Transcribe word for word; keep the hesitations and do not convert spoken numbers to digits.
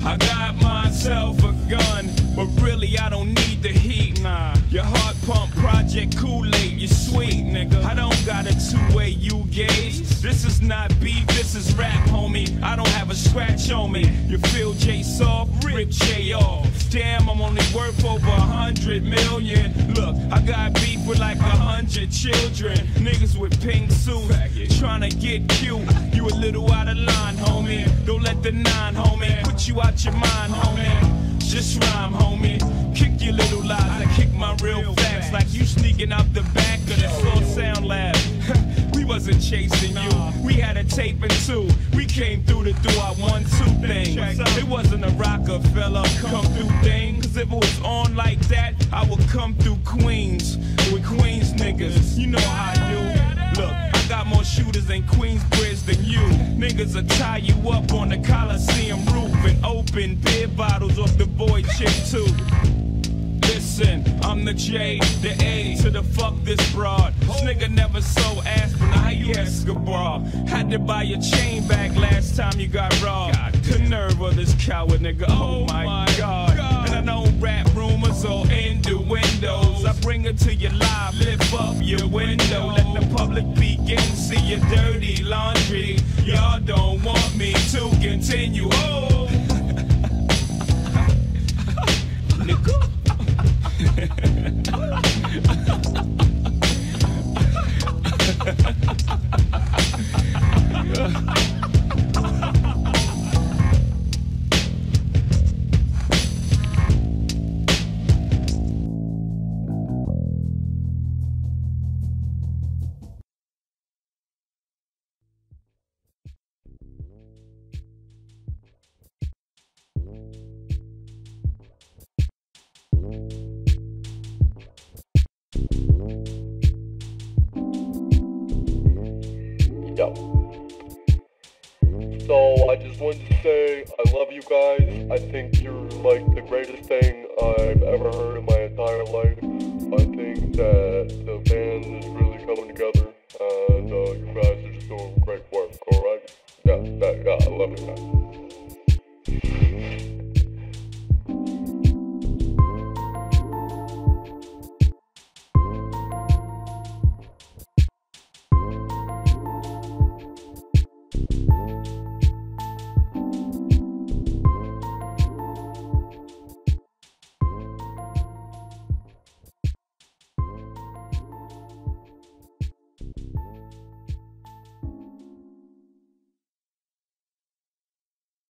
I got myself a gun, but really I don't need the heat. Nah, your heart pump Project Kool-Aid, you sweet, nigga. I don't got a two-way you gauge. This is not beef, this is rap, homie. I don't have a scratch on me. You feel J soft, rip J off. Damn, I'm only worth over a hundred million. Look, I got beef with like a hundred children. Niggas with pink suits, trying to get cute. You a little out of line, homie. Don't let the nine, homie, put you out your mind, homie. Just rhyme, homie. Kick your little lies, I kick my real facts. Like you sneaking out the back of the Soul Sound Lab. We wasn't chasing you, we had a tape and two. We came through to do our one two thing. It wasn't a Rockefeller come through thing. Cause if it was on like that, I would come through Queens with Queens niggas. You know how I do. Look, I got more shooters in Queensbridge than you. Niggas will tie you up on the Coliseum roof and open beer bottles off the boy chick too. Listen, I'm the J, the A to the fuck this broad. This nigga never sold aspirin, I Escobar. Had to buy your chain back last time you got robbed. The nerve of this coward nigga, oh my god. And I don't rap rumors or innuendos. I bring it to you live, lift up your window. Let the public begin, see your dirty laundry. Y'all don't want me to continue, oh. Nigga. Yo. So I just wanted to say I love you guys. I think you're like the greatest thing I've ever heard in my entire life. I think that the band is really coming together and uh, you guys are just doing great work, alright? Yeah, that, yeah, I love you guys.